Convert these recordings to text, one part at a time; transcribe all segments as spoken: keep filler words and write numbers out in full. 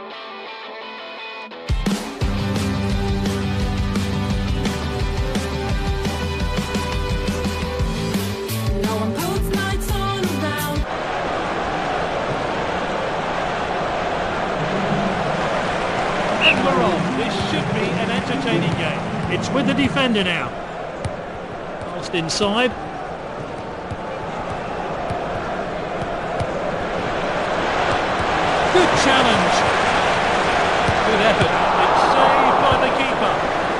No one puts lights all around. And we're on. This should be an entertaining game. It's with the defender now. Passed inside. Good challenge. Good effort. It's saved by the keeper.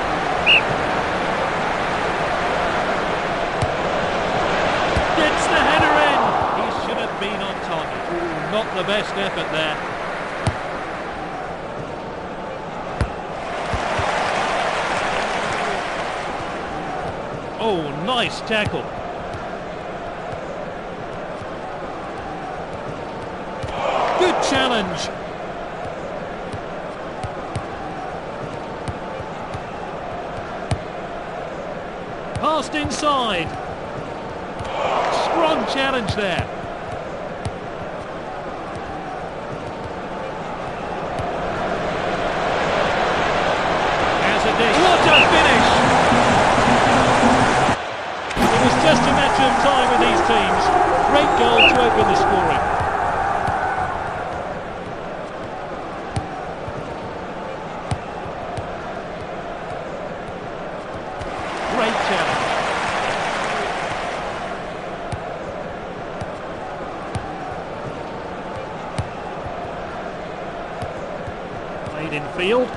Gets the header in. He should have been on target. Ooh, not the best effort there. Oh, nice tackle. Good challenge. Passed inside. Strong challenge there. As a dish. What a finish! It was just a matter of time with these teams. Great goal to open the scoring. Great challenge. Played in field.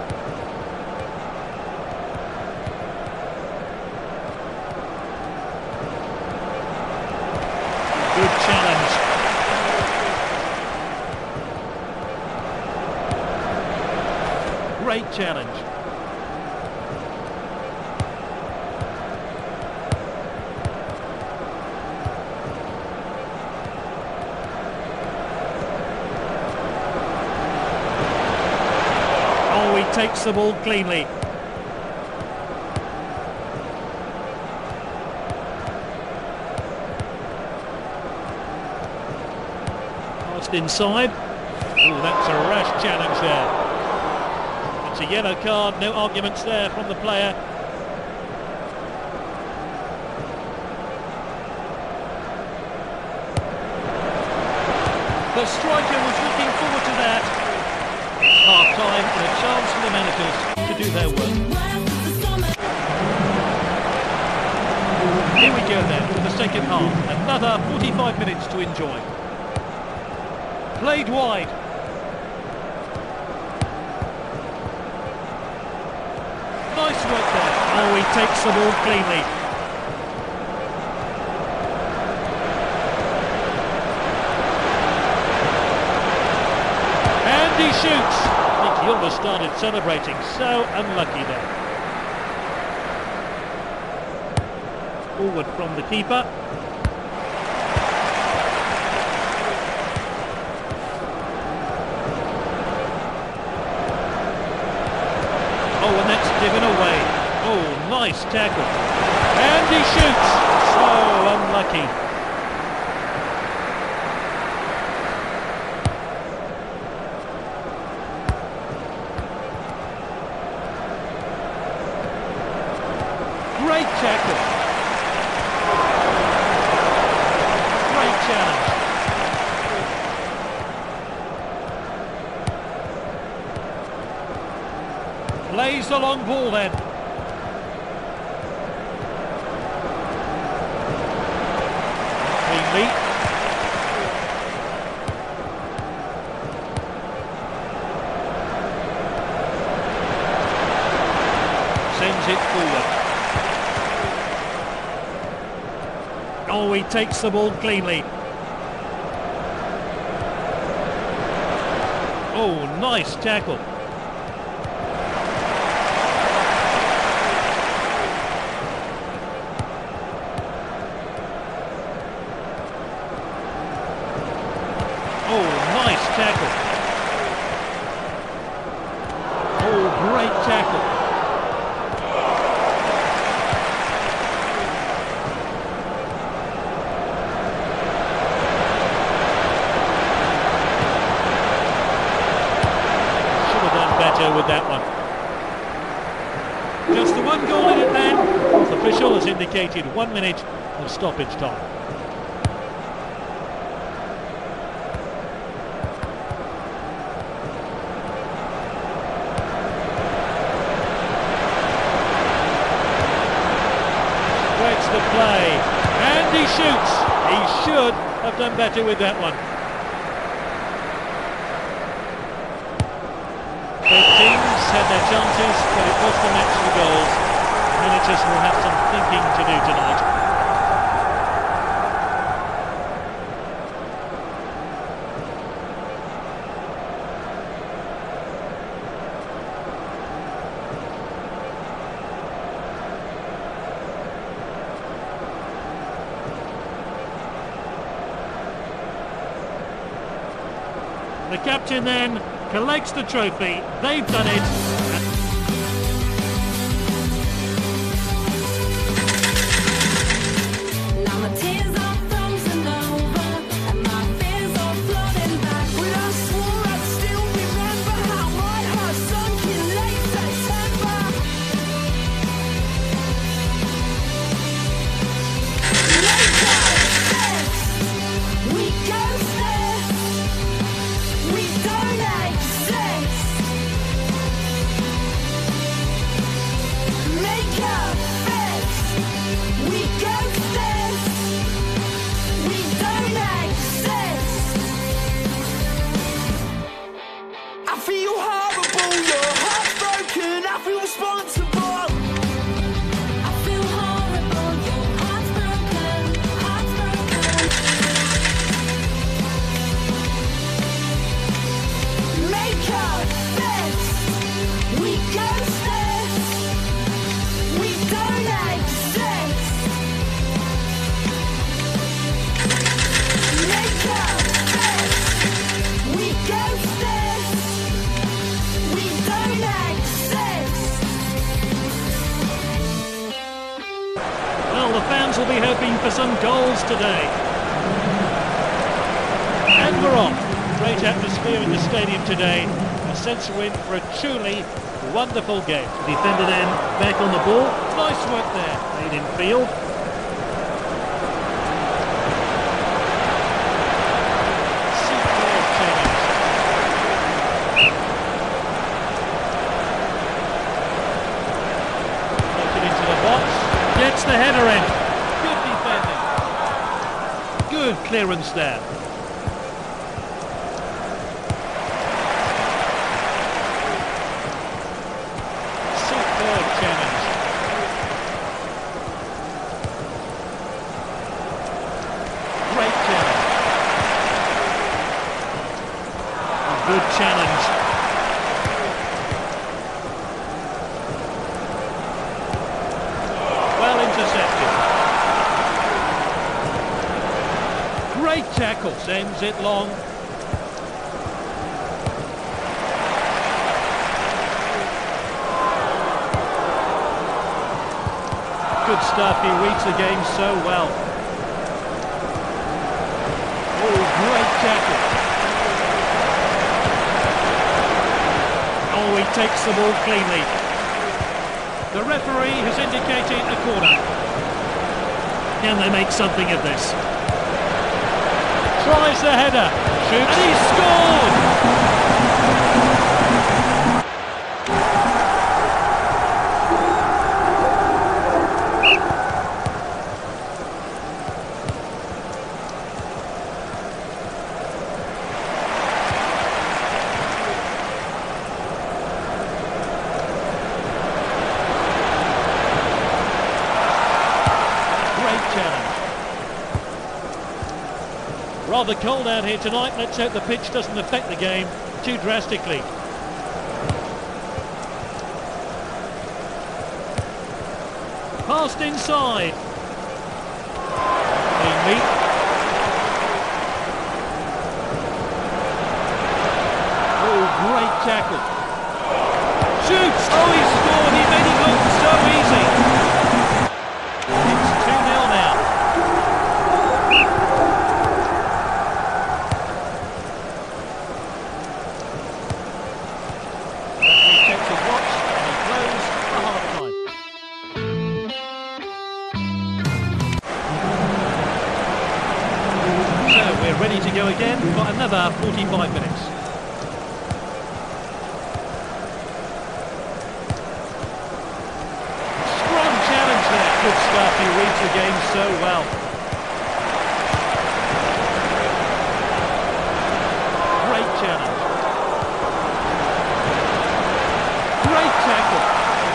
Good challenge. Great challenge. Oh, he takes the ball cleanly. Passed inside. Oh, that's a rash challenge there. It's a yellow card, no arguments there from the player. The striker was looking forward to that. Half-time and a chance for the managers to do their work. Here we go then for the second half. Another forty-five minutes to enjoy. Played wide. Nice work there. Oh, he takes the ball cleanly. And he shoots. I think he almost started celebrating. So unlucky there. Forward from the keeper. Oh, and that's given away. Oh, nice tackle. And he shoots. So unlucky. Great tackle. Great challenge. Plays the long ball then. Cleanly. Sends it forward. Oh, he takes the ball cleanly. Oh, nice tackle. Oh, nice tackle. Oh, great tackle. better with that one. Just the one goal in it then. The official has indicated one minute of stoppage time. Spreads the play, and he shoots. He should have done better with that one. Both teams had their chances, but it was the match for goals. Militars will have some thinking to do tonight. The captain then collects the trophy. They've done it. Now my tears are frozen over, and my fears are flooding back. When I swore I'd still remember how my heart sunk in late September. Later, we ghost this. We don't exist. Make a fist. We ghost this. We don't exist. I feel horrible. Your heart's broken. I feel responsible. I feel horrible. Your heart's broken. Heart's broken. Make a fist. We ghost this. We don't exist. Make a fist. We ghost this. We don't exist. Well, the fans will be hoping for some goals today. And we're off. Great atmosphere in the stadium today. A sense we're in for a truly wonderful game. Defender then back on the ball. Nice work there. Made in field. Superb challenge. Takes it into the box. Gets the header in. Good defending. Good clearance there. Superb challenge. Great challenge. A good challenge. Well intercepted. Great tackle, sends it long. Good stuff, he reads the game so well. Oh, great tackle. Oh, he takes the ball cleanly. The referee has indicated a corner. Can they make something of this? Tries the header, shoots, and he scored! Rather cold out here tonight. Let's hope the pitch doesn't affect the game too drastically. Passed inside. Clean meet. Oh, great tackle. Shoots! Oh, he scored. He made it look so easy. It's two nil now. uh, forty-five minutes. Strong challenge there. Good stuff. He reads the game so well. Great challenge. Great tackle.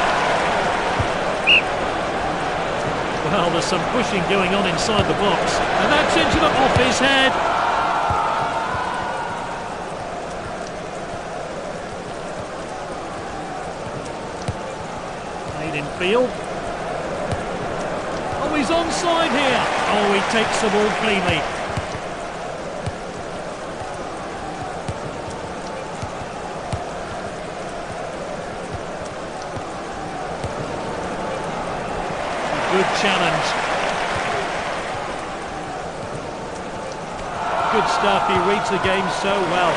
Well, there's some pushing going on inside the box. And that's into the off his head. Played in field. Oh, he's onside here. Oh, he takes the ball cleanly. Good challenge. Good stuff. He reads the game so well.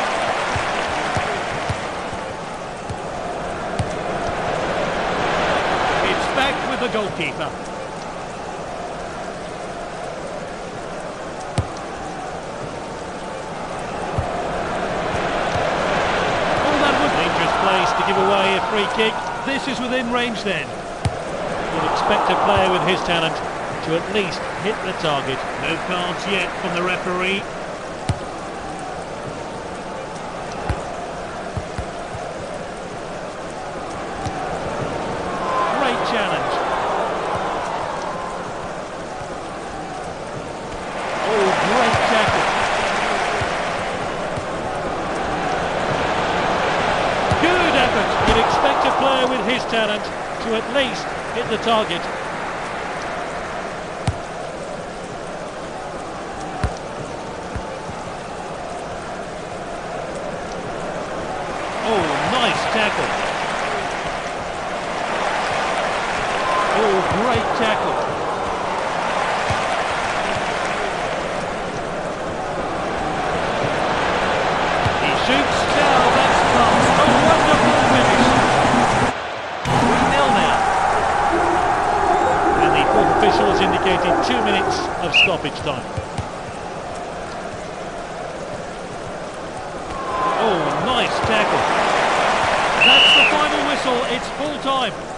It's back with the goalkeeper. Oh, that was a dangerous place to give away a free kick. This is within range then. You'd expect a player with his talent to at least hit the target. No cards yet from the referee. Great challenge. Oh, great tackle. Good effort. You'd expect a player with his talent to at least hit the target. Oh, nice tackle. Oh, great tackle. He shoots. Now that's class. A wonderful finish. three nil now. And the fourth official has indicated two minutes of stoppage time. Oh, nice tackle. That's the final whistle. It's full time.